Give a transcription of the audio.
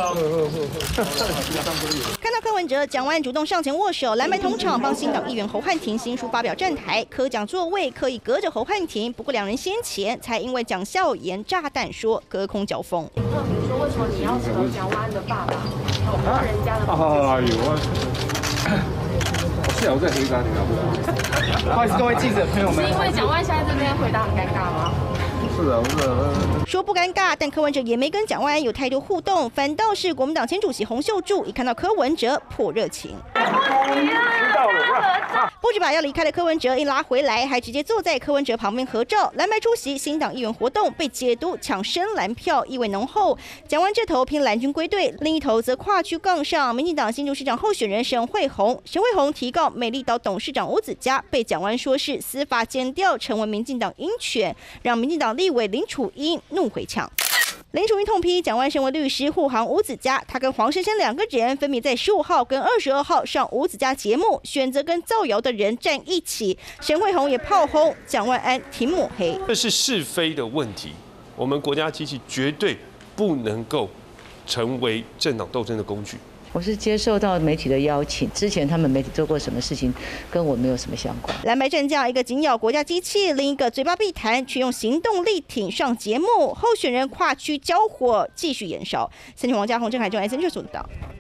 看到柯文哲、蒋万安主动上前握手，蓝白同场帮新党议员侯汉廷新书发表站台，柯蒋座位刻意隔着侯汉廷。不过两人先前才因为蒋孝严炸弹说隔空交锋。 特别说为什么你要扯蒋万安的爸爸？人家的。 哎呦是啊，我在回答你好不好？不好意思，各位记者朋友们。 是因为蒋万安现在这边回答很尴尬吗？ 是啊，不是。 说不尴尬，但柯文哲也没跟蒋万安有太多互动，反倒是国民党前主席洪秀柱一看到柯文哲颇热情。不止把要离开的柯文哲一拉回来，还直接坐在柯文哲旁边合照。蓝白出席新党议员活动，被解读抢深蓝票，意味浓厚。蒋万这头偏蓝军归队，另一头则跨区杠上民进党新竹市长候选人沈慧虹。沈慧虹提告美丽岛董事长吴子嘉，被蒋万说是司法检调，成为民进党鹰犬，让民进党立委林楚英怒回呛。林楚英痛批蒋万安身为律师护航吴子嘉，他跟黄珊珊两个人分别在15号跟22号上吴子嘉节目，选择跟造谣的人站一起。沈慧虹也炮轰蒋万安挺抹黑， 这是是非的问题，我们国家机器绝对不能够成为政党斗争的工具。 我是接受到媒体的邀请，之前他们媒体做过什么事情，跟我没有什么相关。 蓝白战将，一个紧咬国家机器，另一个嘴巴必谈，却用行动力挺上节目。候选人跨区交火，继续延烧。三立王家宏、郑海中、SN 报道。